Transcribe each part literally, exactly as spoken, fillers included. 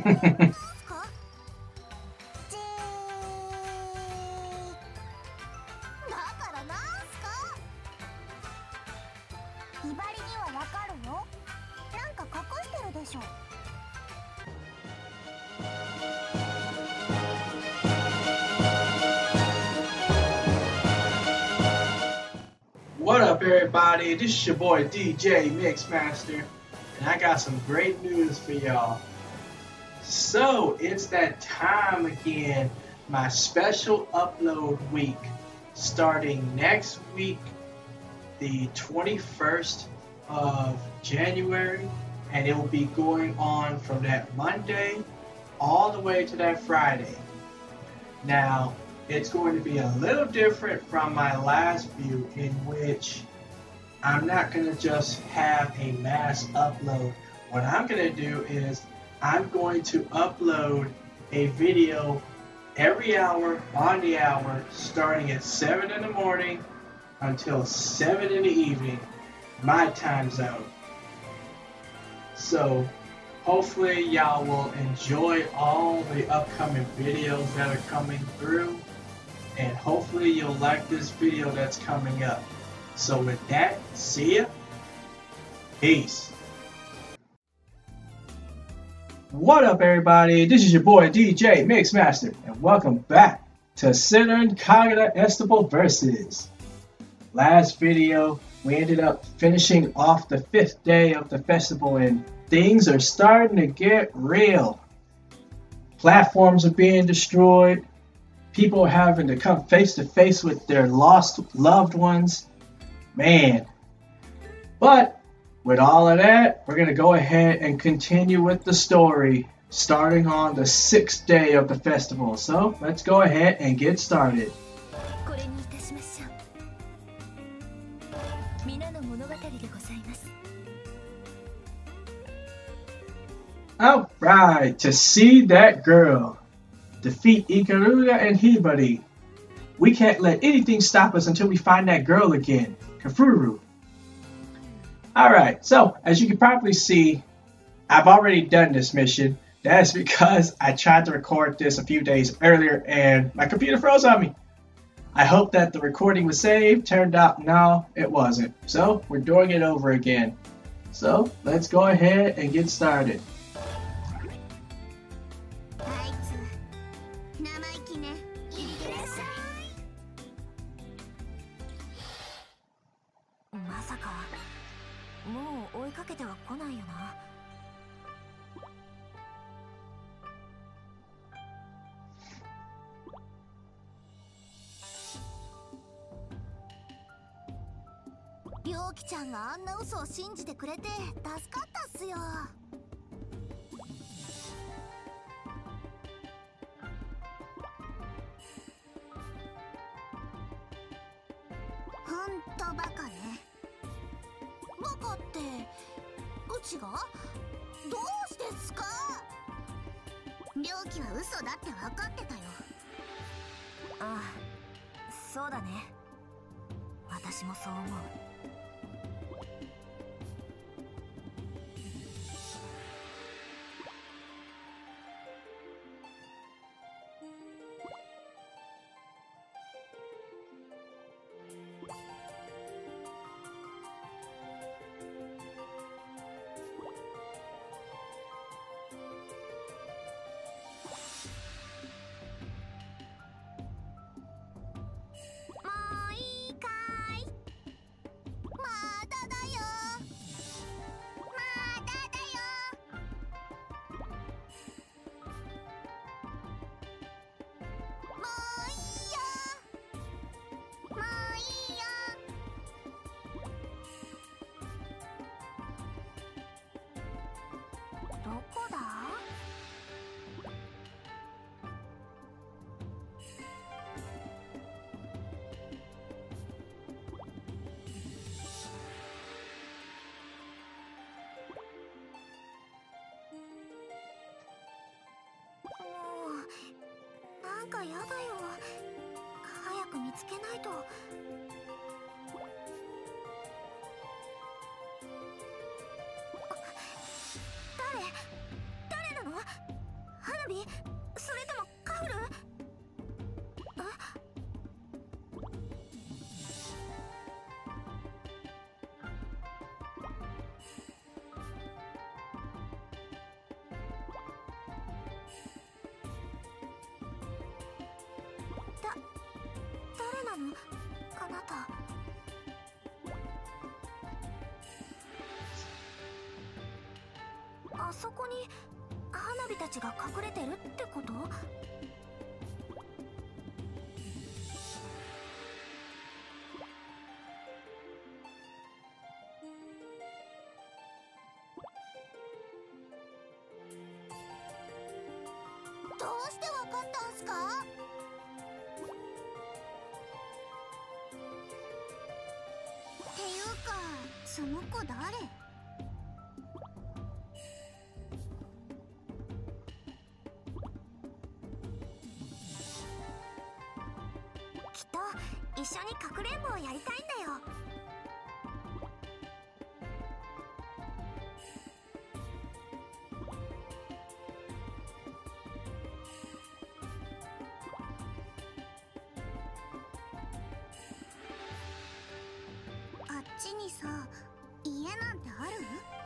What up, everybody? This is your boy D J Mixmaster, and I got some great news for y'all. So it's that time again, my special upload week, starting next week, the twenty-first of January, and it will be going on from that Monday all the way to that Friday. Now, it's going to be a little different from my last view, in which I'm not going to just have a mass upload. What I'm going to do is I'm going to upload a video every hour on the hour, starting at seven in the morning until seven in the evening, my time zone. So hopefully y'all will enjoy all the upcoming videos that are coming through, and hopefully you'll like this video that's coming up. So with that, see ya. Peace. What up, everybody? This is your boy D J Mixmaster, and welcome back to Senran Kagura Estival Versus. Last video, we ended up finishing off the fifth day of the festival, and things are starting to get real. Platforms are being destroyed. People are having to come face to face with their lost loved ones. Man. But with all of that, we're going to go ahead and continue with the story, starting on the sixth day of the festival. So let's go ahead and get started. Alright, to see that girl. Defeat Ikaruga and Hibari. We can't let anything stop us until we find that girl again. Kafuru. Alright, so as you can probably see, I've already done this mission. That's because I tried to record this a few days earlier and my computer froze on me. I hope that the recording was saved. Turned out no, it wasn't. So we're doing it over again. So let's go ahead and get started. Ryokiちゃんがあんな嘘を信じてくれて助かったっすよ。ほんとバカね。バカってうちが？どうしてっすか？Ryokiは嘘だって分かってたよ。ああ、そうだね。私もそう思う。どこだ？もうなんかやだよ。早く見つけないと。誰？誰なの？ 花火？それともカフル？だ誰なのあなた？あそこに花火たちが隠れてるってこと？どうしてわかったんすか？っていうかその子誰？きっと一緒にかくれんぼをやりたいんだよ。あっちにさ、家なんてある？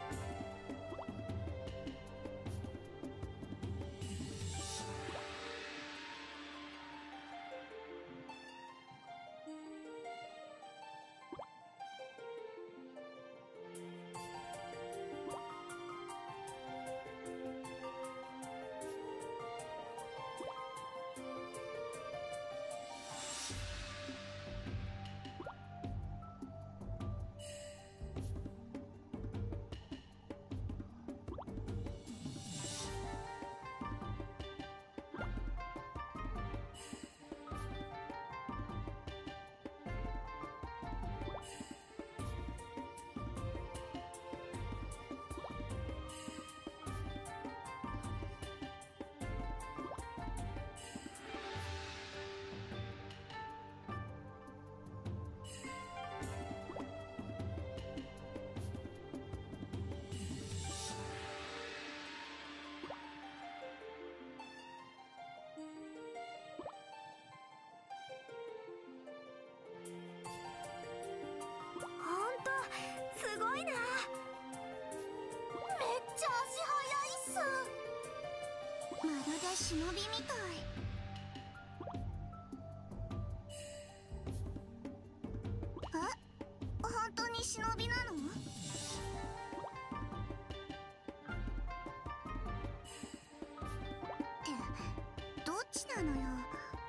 すごいな。めっちゃ足速いっす。まるで忍びみたい。え、本当に忍びなの？ってどっちなのよ。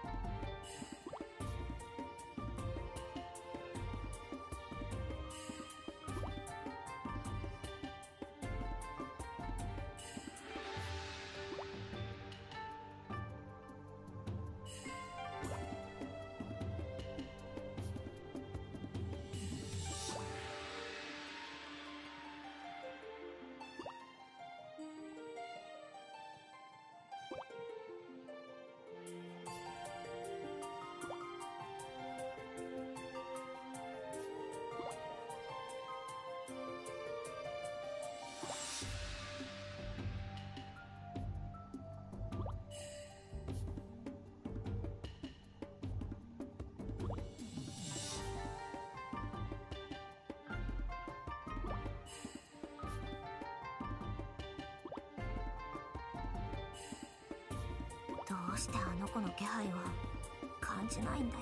どうしてあの子の気配は感じないんだよ。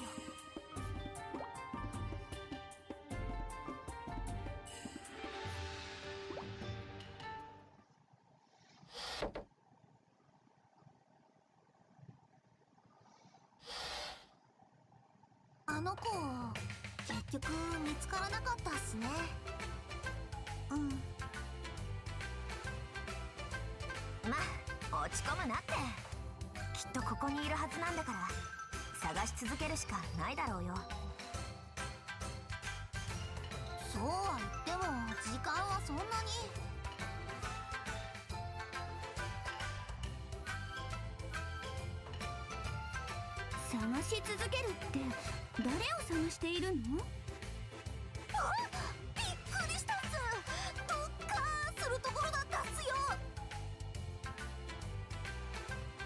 あの子結局見つからなかったっすね。うん。まあ落ち込むなって。きっとここにいるはずなんだから探し続けるしかないだろうよ。そうは言っても時間はそんなに。探し続けるって誰を探しているの？あ、びっくりしたっす。どっかーするところだったっすよ。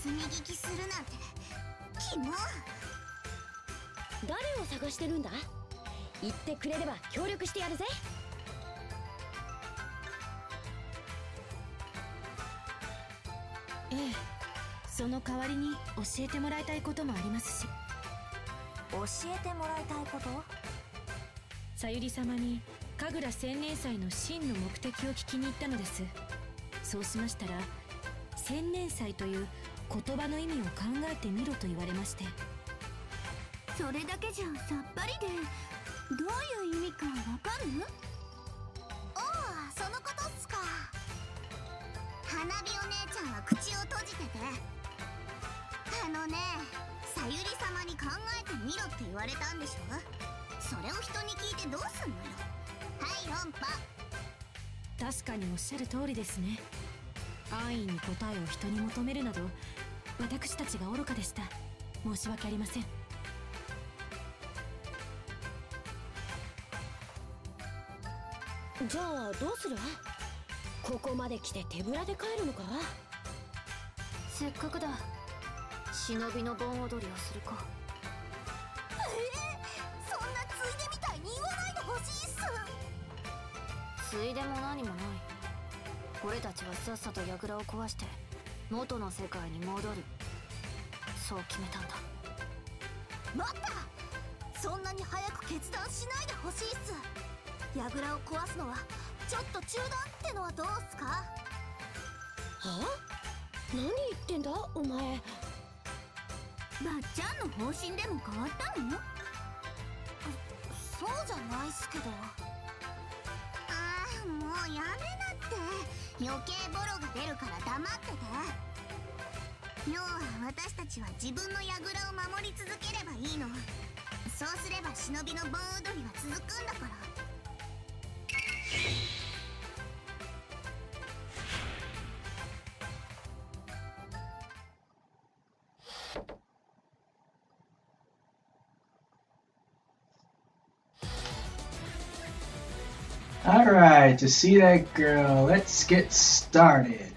盗み聞きするなんてキモ。 誰を探してるんだ？言ってくれれば協力してやるぜ。 ええ、その代わりに教えてもらいたいこともありますし。 教えてもらいたいこと？ さゆり様に神楽千年祭の真の目的を聞きに行ったのです。そうしましたら、千年祭という言葉の意味を考えてみろと言われまして。 それだけじゃさっぱりで、どういう意味かわかる？おお、そのことっすか。花火お姉ちゃんは口を閉じてて。あのね、さゆり様に考えてみろって言われたんでしょ。それを人に聞いてどうすんのよ。はい論破。 確かにおっしゃる通りですね。安易に答えを人に求めるなど、私たちが愚かでした。申し訳ありません。 じゃあどうする？ここまで来て手ぶらで帰るのか？ せっかくだ。忍びの盆踊りをするか。えー、そんなついでみたいに言わないでほしいっす。ついでも何もない。俺たちはさっさと櫓を壊して元の世界に戻る。そう決めたんだ。待った！そんなに早く決断しないでほしいっす。櫓を壊すのはちょっと中断ってのはどうっすか？ はあ？何言ってんだお前。 ばっちゃんの方針でも変わったの？そうじゃないっすけど。ああ、もうやめなって。余計ボロが出るから黙ってて。要は私たちは自分の櫓を守り続ければいいの。そうすれば忍びの盆踊りは続くんだから。 Alright, to see that girl, let's get started.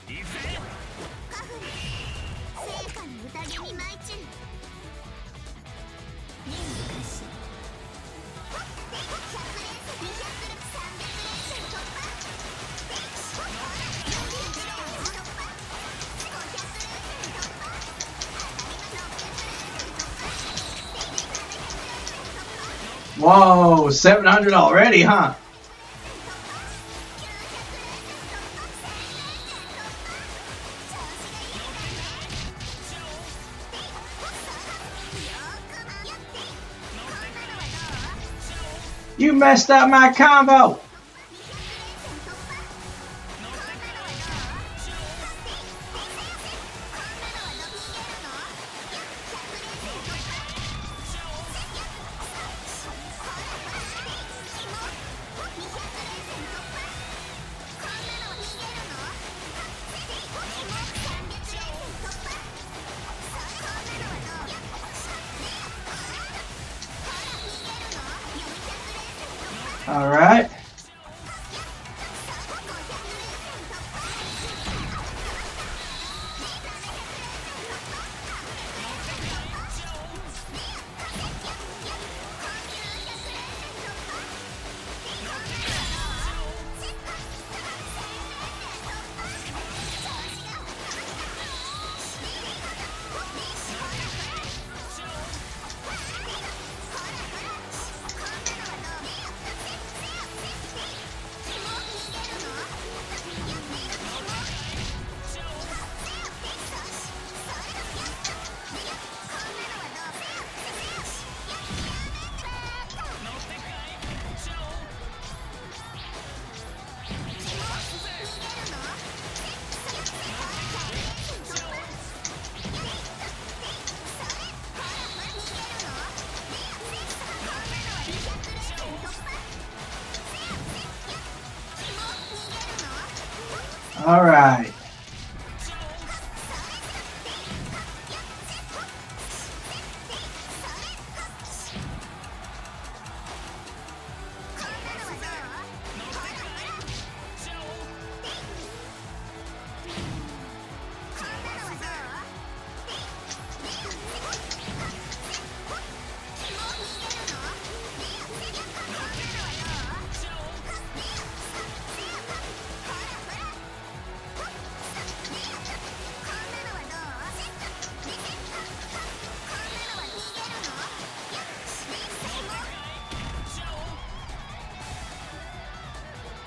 Whoa, seven hundred already, huh? You messed up my combo! Alright. All right.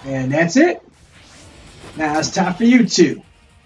And that's it. Now it's time for you two.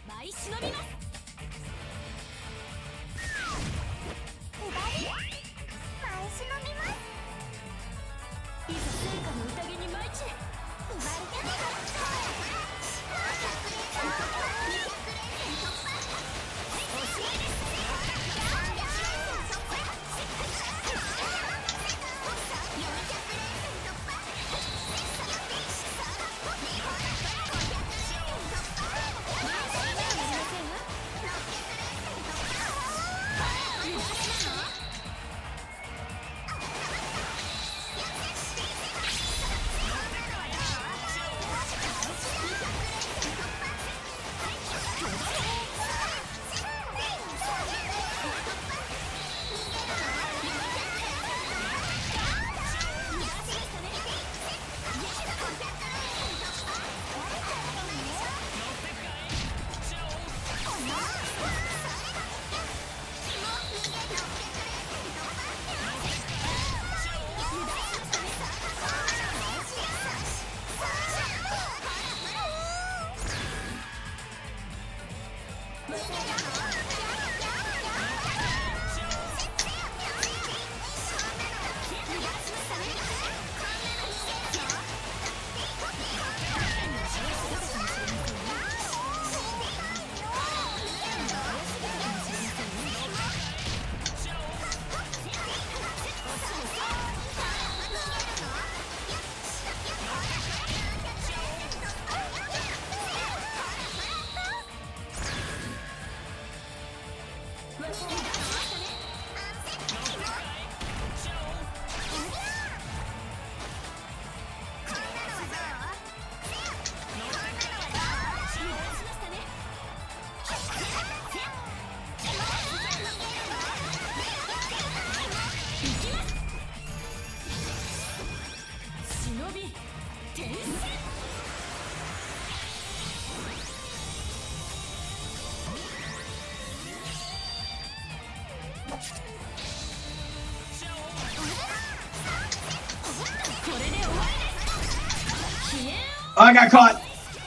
Oh, I got caught.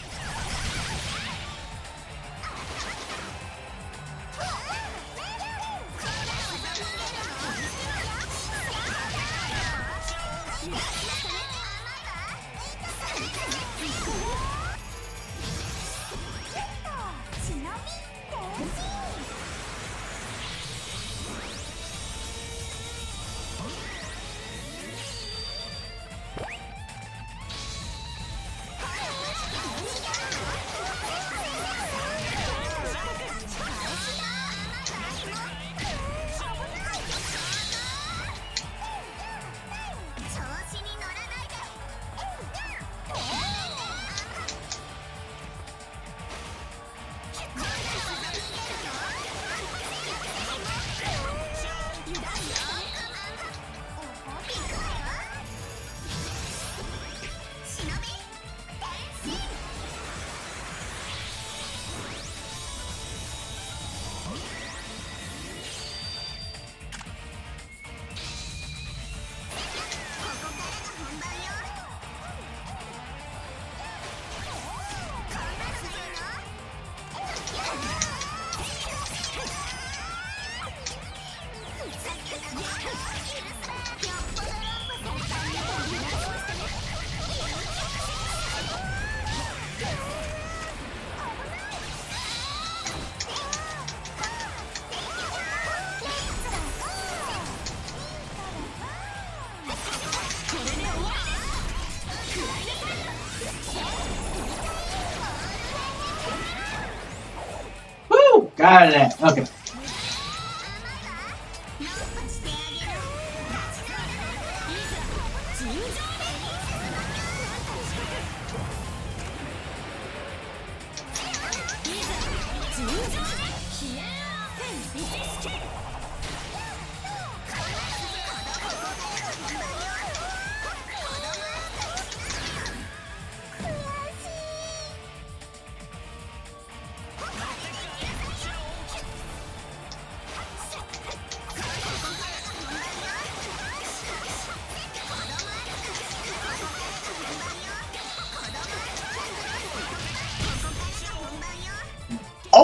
Got it. Okay.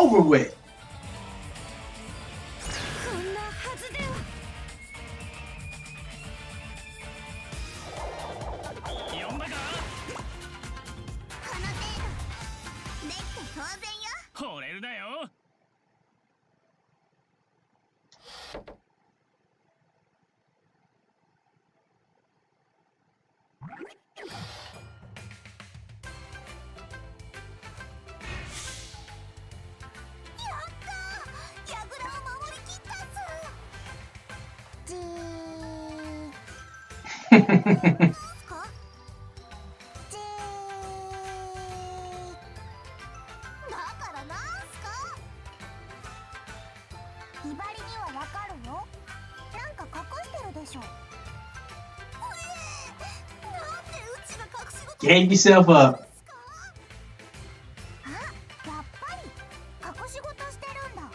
over with. こんなはずでは。 呼んだか？ この程度できて当然よ。 惚れるだよ。 Gave yourself up. あ、やっぱり隠し事してるんだ。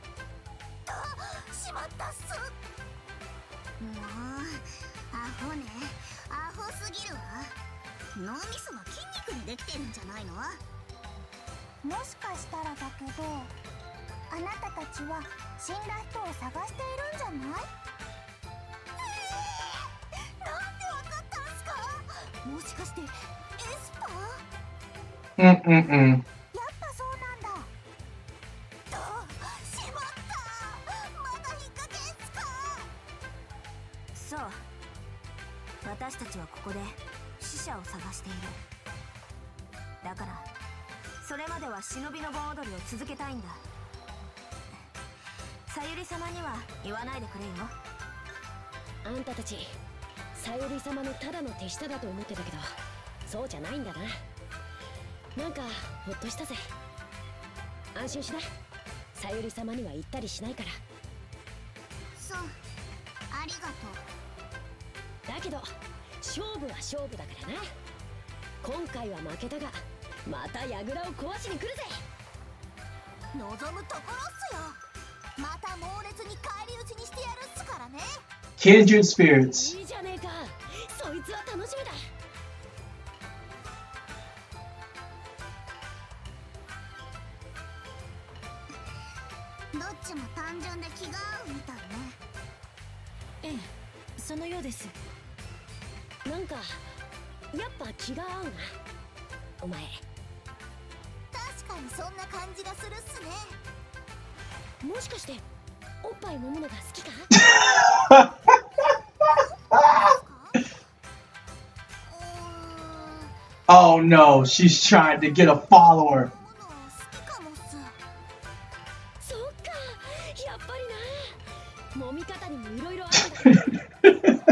しまったっす。もうアホね、アホすぎるわ。脳みそが筋肉でできてるんじゃないの？もしかしたらだけど、あなたたちは死んだ人を探しているんじゃない？もしかしてエスパー？ うんうんうん。 やっぱそうなんだ。と、しまった。まだ引っ掛けんすか？ そう、私たちはここで死者を探している。だからそれまでは忍びの盆踊りを続けたいんだ。さゆり様には言わないでくれよ。あんたたちさゆり様のただの手下だと思ってたけど、そうじゃないんだな。なんかほっとしたぜ。安心しな、さゆり様には言ったりしないから。 そう、ありがとう。 だけど勝負は勝負だからな。今回は負けたが、また櫓を壊しに来るぜ。 望むところっすよ。また猛烈に返り討ちにしてやるっすからね。 Kindred spirits. いいじゃねえか、そいつは楽しみだ。 どっちも単純で気が合うみたいね。 ええ、そのようです。 なんかやっぱ気が合うな、お前。 確かにそんな感じがするっすね。 もしかしておっぱい揉むのが好きか？ Oh no, she's trying to get a follower. そっか、やっぱりな。揉み方にもいろいろあるんだ。 いろいろ教えて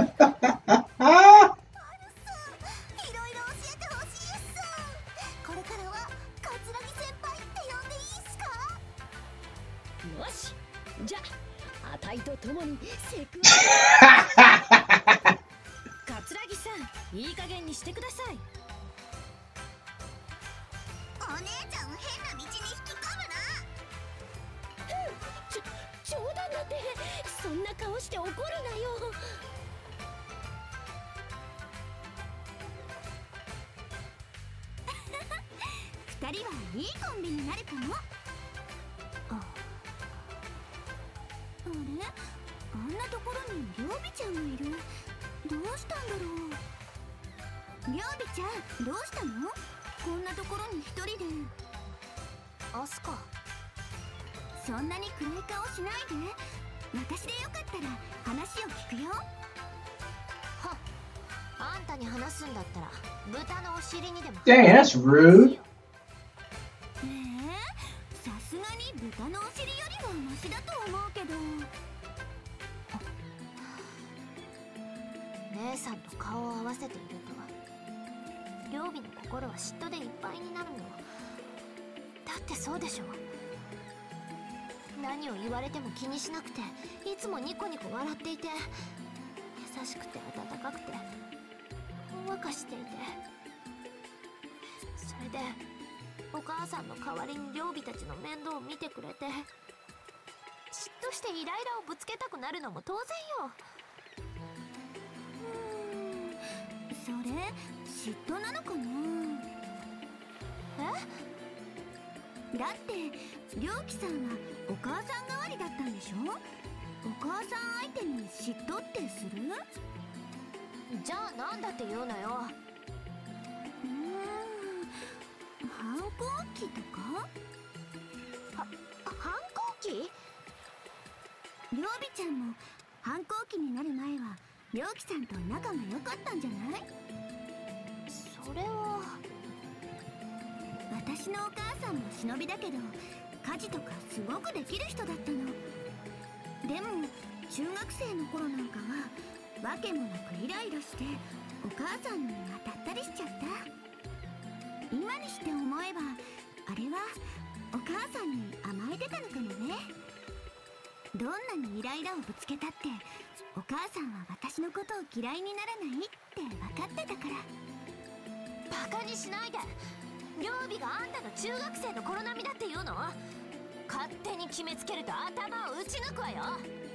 ほしいっす。これからは桂木先輩って呼んでいいっすか？ よし、じゃああたいと共にセク桂木さん、いい加減にしてください。 お姉ちゃんを変な道に引き込むな。 ちょ冗談だって。そんな顔して怒るなよ。 二人はいいコンビになるかも。あ、あれ、あんなところにりょうびちゃんがいる。どうしたんだろう。りょうびちゃん、どうしたの？こんなところに一人で。アスカ、そんなに暗い顔しないで。私でよかったら話を聞くよ。 はっ、あんたに話すんだったら豚のお尻にでも。 Dang, that's rude. ええ、さすがに豚のお尻よりはマシだと思うけど。 姉さんと顔を合わせていると両備の心は嫉妬でいっぱいになるの。だってそうでしょ。何を言われても気にしなくて、いつもニコニコ笑っていて、優しくて温かくてほんわかしていて、それでお母さんの代わりに両備たちの面倒を見てくれて、嫉妬してイライラをぶつけたくなるのも当然よ。 それ嫉妬なのかな。 え？ だって良樹さんはお母さん代わりだったんでしょ。お母さん相手に嫉妬ってする？ じゃあなんだって言うのよ。 うーん、反抗期とか？ は反抗期？ りょうびちゃんも反抗期になる前は良樹さんと仲が良かったんじゃない？ それは私のお母さんも忍びだけど家事とかすごくできる人だったの。でも中学生の頃なんかはわけもなくイライラしてお母さんに当たったりしちゃった。今にして思えばあれはお母さんに甘えてたのかもね。どんなにイライラをぶつけたってお母さんは私のことを嫌いにならないって分かってたから。 バカにしないで。両備があんたの中学生の頃並みだって言うの？勝手に決めつけると頭を打ち抜くわよ。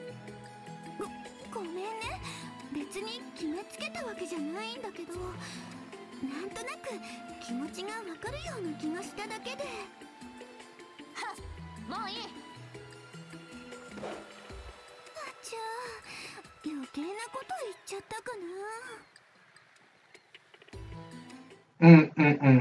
ご、ごめんね。別に決めつけたわけじゃないんだけど、なんとなく気持ちがわかるような気がしただけで。 はっ、もういい。 あちゃー、余計なこと言っちゃったかな。 うんうんうん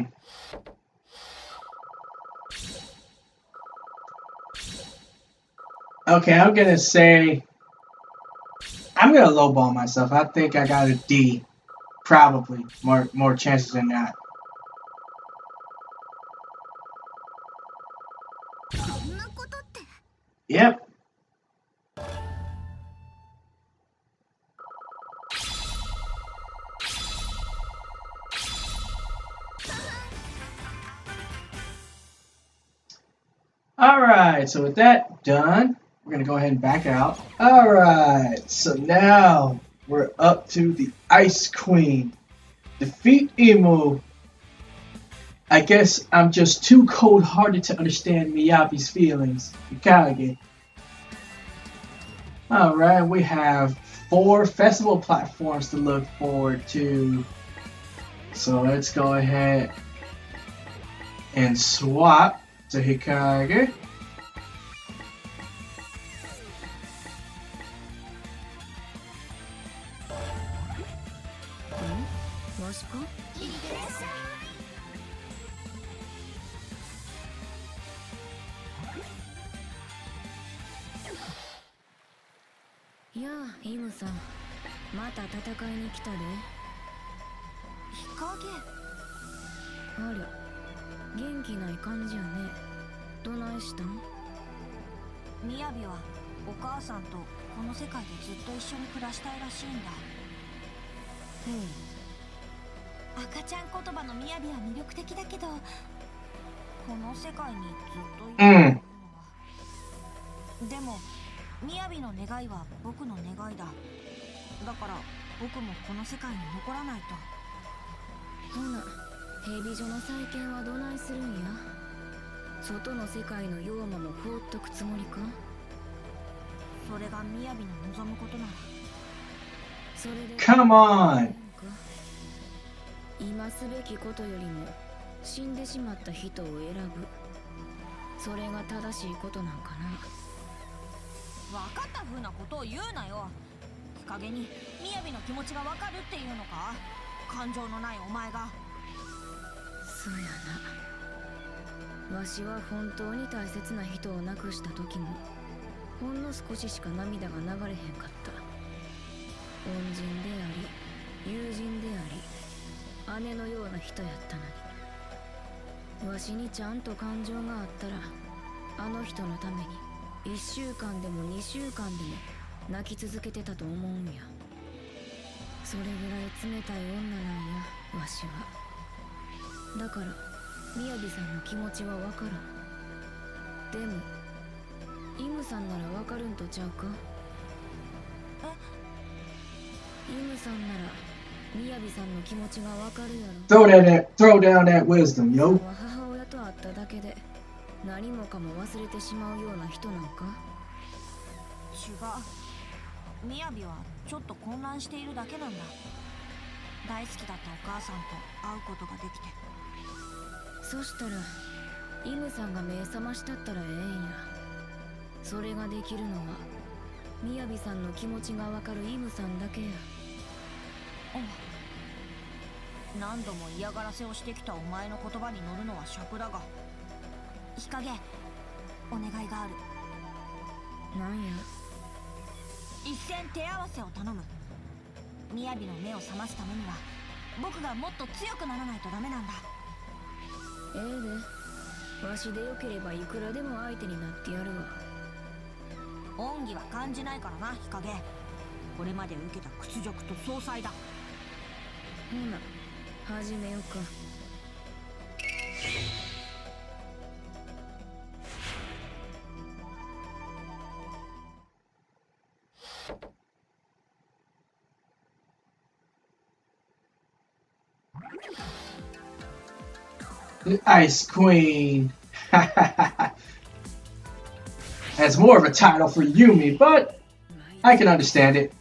。Okay, I'm gonna say I'm gonna lowball myself. I think I got a D, probably more more chances than not. そんなことって。 Yep. Alright, so with that done, we're going to go ahead and back out. Alright, so now we're up to the Ice Queen. Defeat Emu. I guess I'm just too cold-hearted to understand Miyabi's feelings. Mikage. Alright, we have four festival platforms to look forward to. So let's go ahead and swap to Hikage. Yeah, Imuさん、また戦いに来たで。 日陰。 ありゃ、元気ない感じやね。どないしたん？ みやびはお母さんとこの世界でずっと一緒に暮らしたいらしいんだ。 うん。 赤ちゃん言葉のみやびは魅力的だけど、この世界にずっといるのは、うん、でもみやびの願いは僕の願いだ。だから僕もこの世界に残らないと。 ほな、ヘビ女の再建はどないするんや？外の世界の妖魔も放っとくつもりか？ それがみやびの望むことなら。 それで Come on! 今すべきことよりも死んでしまった人を選ぶ。それが正しいことなんかな。 分かった風なことを言うなよ。日陰にみやびの気持ちが分かるっていうのか？感情のないお前が。 そうやな。わしは本当に大切な人を亡くした時もほんの少ししか涙が流れへんかった。恩人であり友人であり姉のような人やったのに、わしにちゃんと感情があったらあの人のためにいっしゅうかんでもにしゅうかんでも泣き続けてたと思うんや。それぐらい冷たい女なんや、わしは。だからみやびさんの気持ちはわからん。でもイムさんならわかるんとちゃうか？え？イムさんならみやびさんの気持ちがわかるやろ。 Throw that, throw down that wisdom, yo. 母親と会っただけで何もかも忘れてしまうような人なんか？ 違う。みやびはちょっと混乱しているだけなんだ。大好きだったお母さんと会うことができて。 そしたらイムさんが目覚ましたったらええんや。それができるのはみやびさんの気持ちがわかるイムさんだけや。 何度も嫌がらせをしてきたお前の言葉に乗るのは尺だが、日陰お願いがある。 なんや。 一戦手合わせを頼む。みやびの目を覚ますためには僕がもっと強くならないとダメなんだ。 ええで、わしでよければいくらでも相手になってやるわ。 恩義は感じないからな、日陰。これまで受けた屈辱と総裁だ。 ほな始めようか。 The Ice Queen. That's more of a title for Yumi, but I can understand it.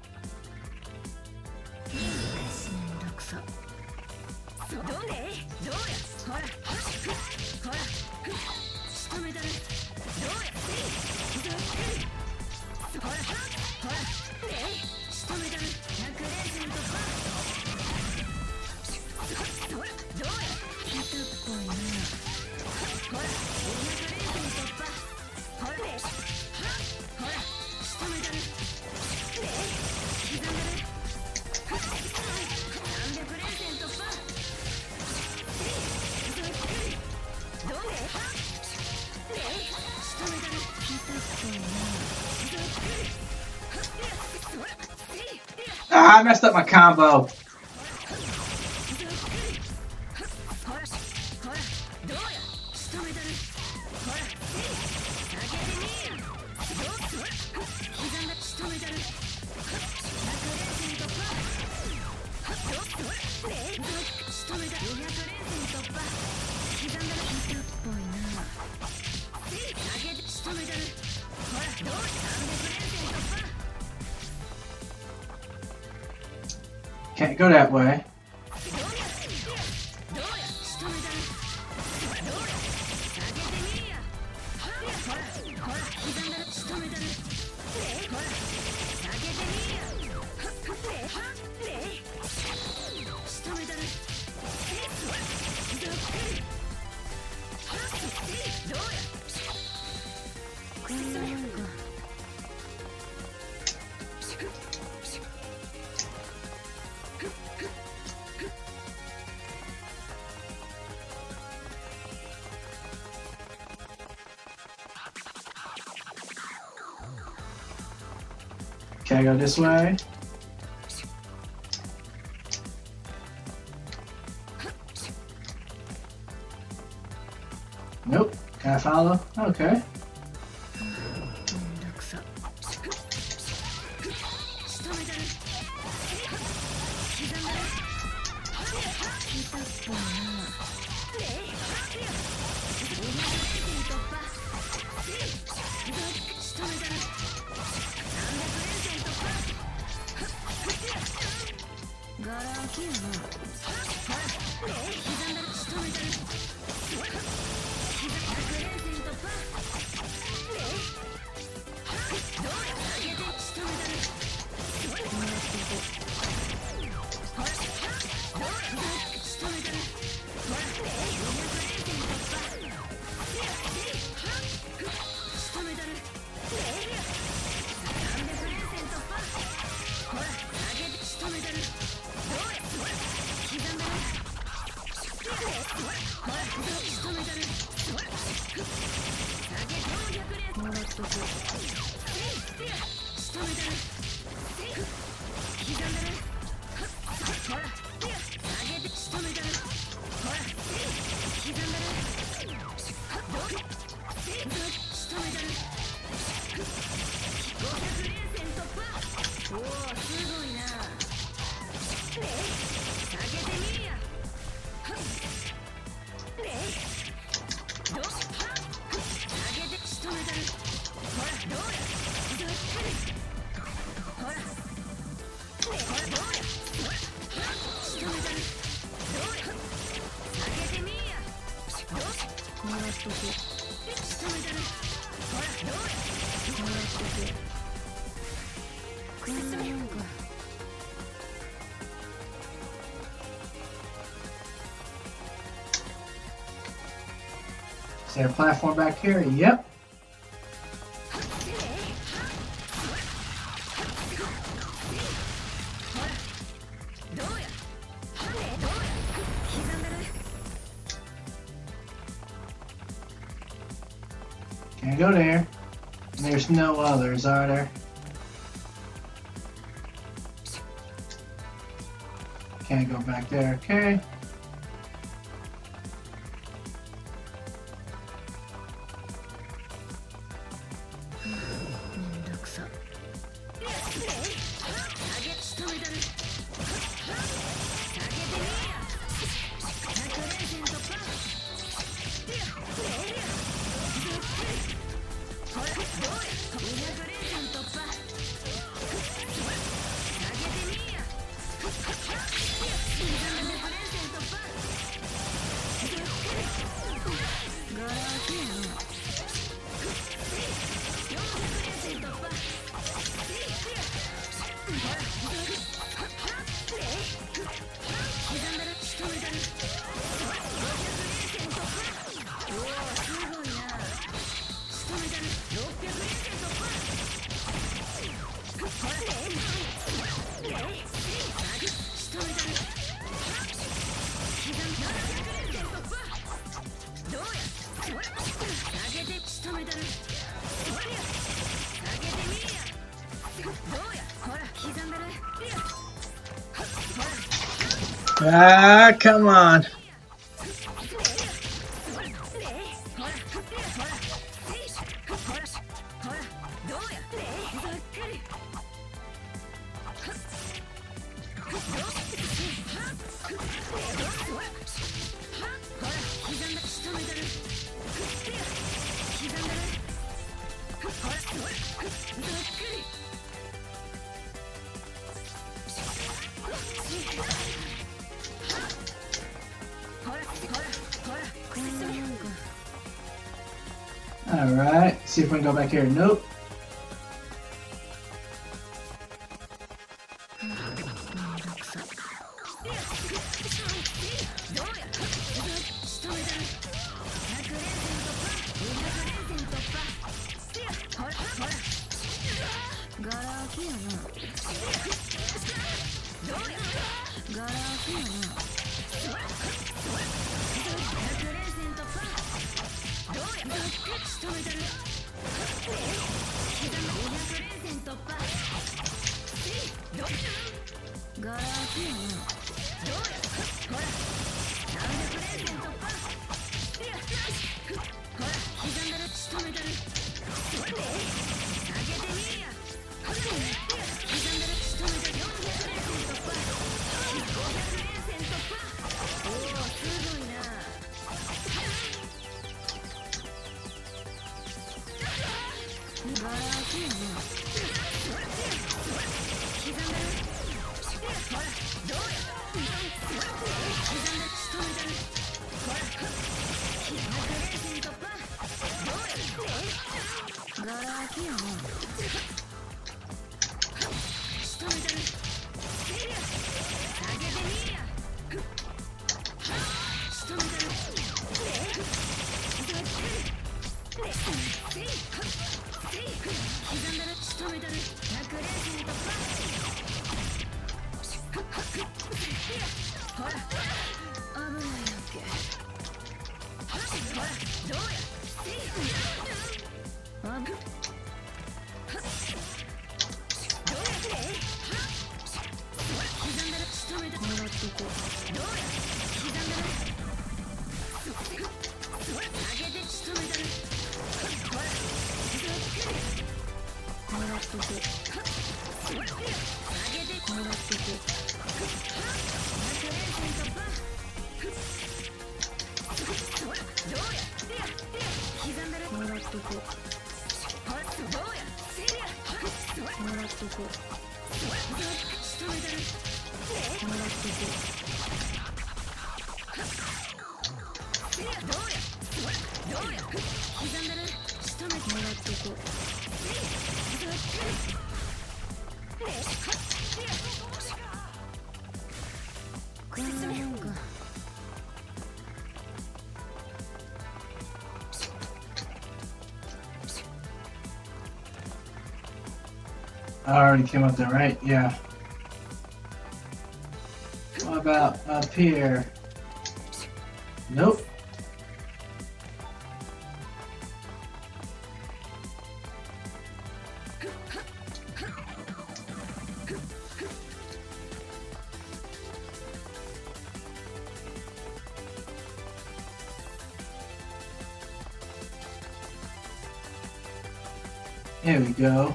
あー、I messed up my combo. Can't go that way. Can I go this way? Nope. Can I follow? Okay. Is there a platform back here? Yep. Can't go there. There's no others, are there? Can't go back there, okay. Ah, come on. Alright, see if we can go back here. Nope. I already came up there, right? Yeah. What about up here? Nope. There we go.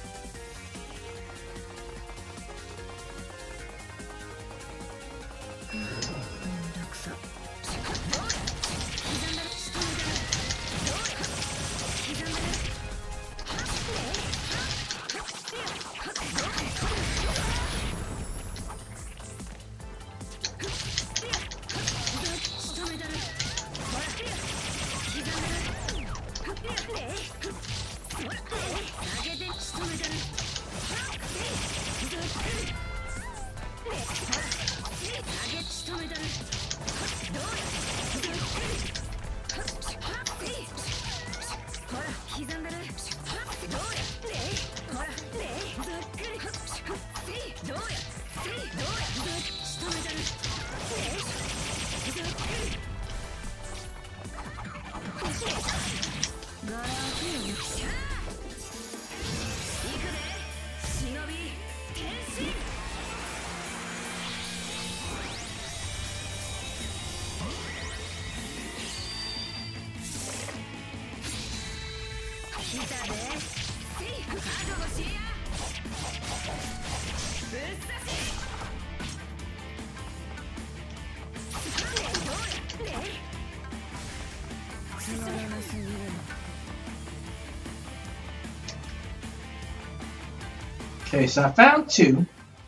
Okay, so I found two.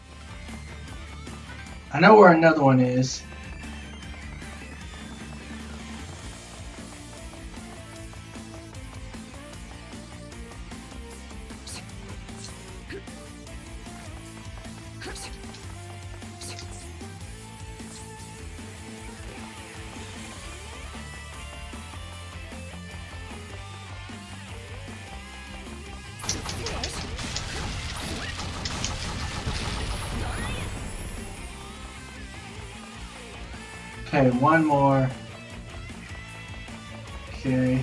I know where another one is. Okay, one more. Okay.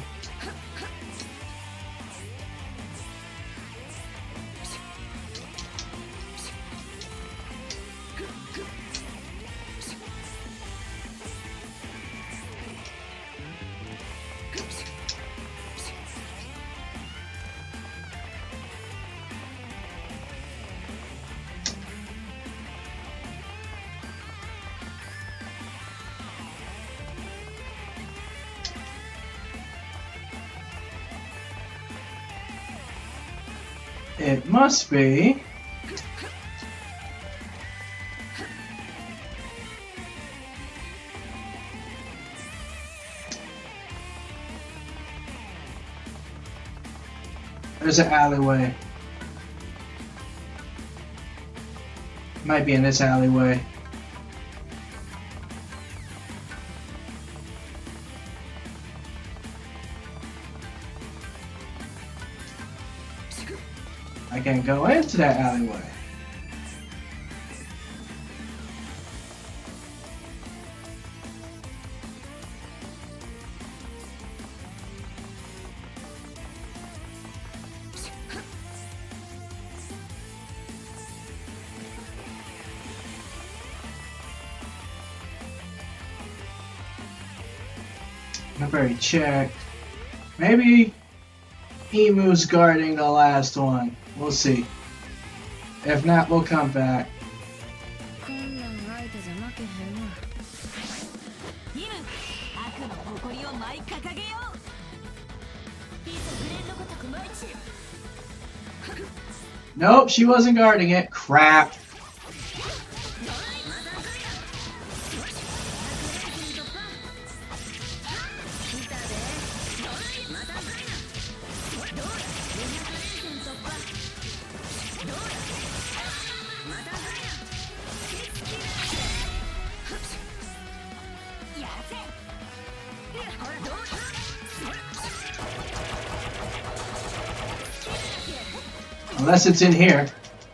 It must be. There's an alleyway. Might be in this alleyway. I can go into that alleyway. I've already checked. Maybe Emu's guarding the last one. We'll see. If not, we'll come back. Nope, she wasn't guarding it. Crap. Unless it's in here.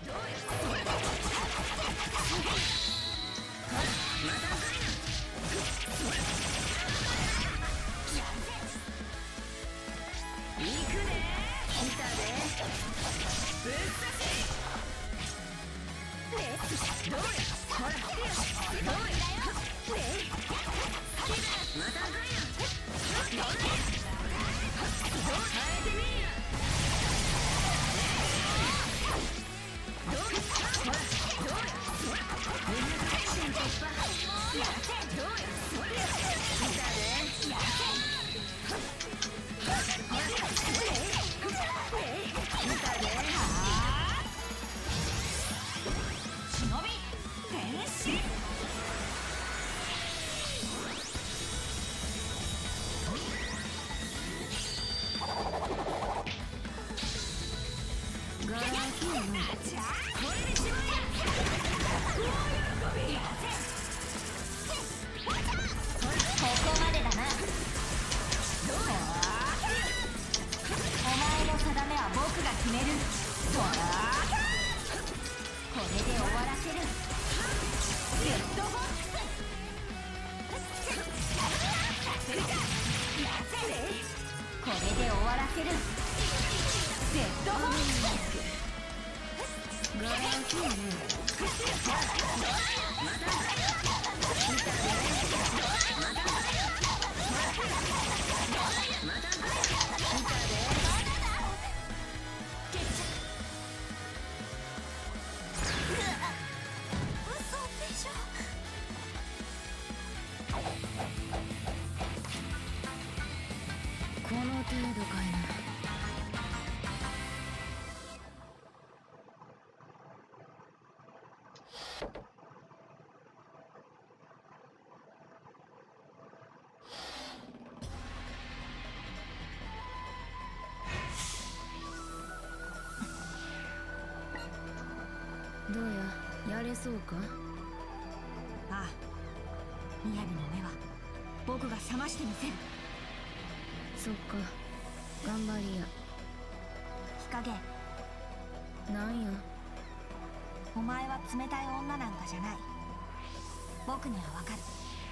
どうや、やれそうか？ ああ、雅の目は僕が覚ましてみせる。 そっか、頑張りや。 日陰、 なんや？ お前は冷たい女なんかじゃない。僕にはわかる、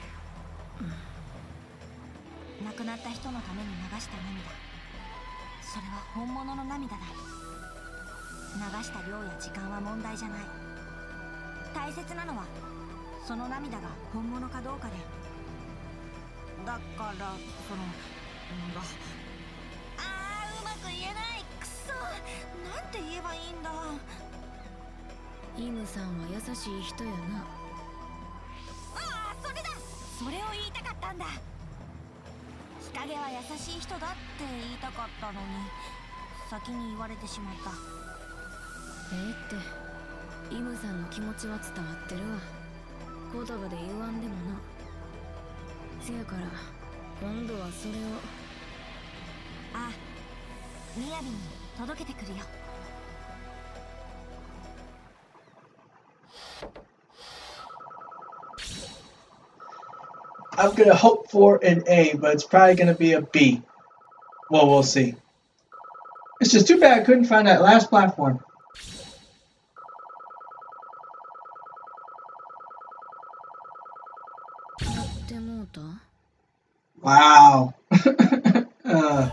うん、亡くなった人のために流した涙、それは本物の涙だ。流した量や時間は問題じゃない。大切なのはその涙が本物かどうかで。だからそのんだあーうまく言えない。くそ、なんて言えばいいんだ。 イムさんは優しい人やな。 ああ、それだ、それを言いたかったんだ。日陰は優しい人だって言いたかったのに先に言われてしまった。 ええって、イムさんの気持ちは伝わってるわ。言葉で言わんでもな。せやから今度はそれを。 ああ、みやびに届けてくるよ。 I'm gonna hope for an A, but it's probably gonna be a B. Well, we'll see. It's just too bad I couldn't find that last platform. Wow. uh.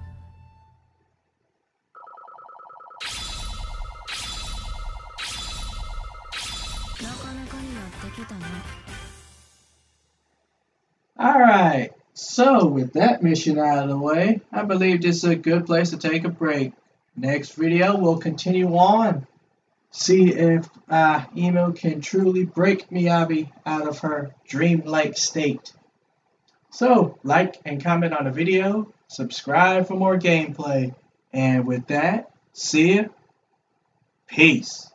Alright, so with that mission out of the way, I believe this is a good place to take a break. Next video, we'll continue on. See if uh, Emo can truly break Miyabi out of her dreamlike state. So, like and comment on the video, subscribe for more gameplay, and with that, see ya, peace.